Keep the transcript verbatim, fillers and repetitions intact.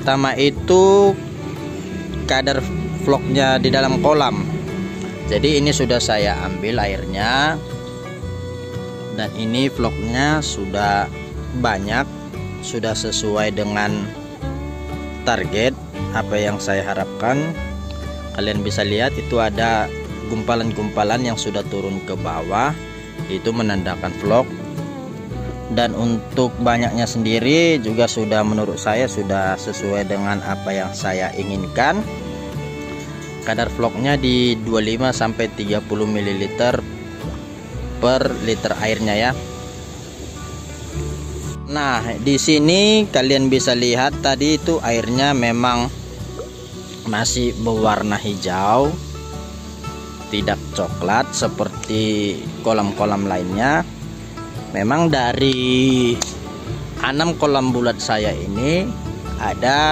pertama itu kadar vlognya di dalam kolam. Jadi ini sudah saya ambil airnya, dan ini vlognya sudah banyak, sudah sesuai dengan target apa yang saya harapkan. Kalian bisa lihat itu ada gumpalan-gumpalan yang sudah turun ke bawah, itu menandakan vlog. Dan untuk banyaknya sendiri juga sudah, menurut saya sudah sesuai dengan apa yang saya inginkan. Kadar vlognya di dua puluh lima sampai tiga puluh mililiter per liter airnya ya. Nah, di sini kalian bisa lihat tadi itu airnya memang masih berwarna hijau, tidak coklat seperti kolam-kolam lainnya. Memang dari enam kolam bulat saya ini ada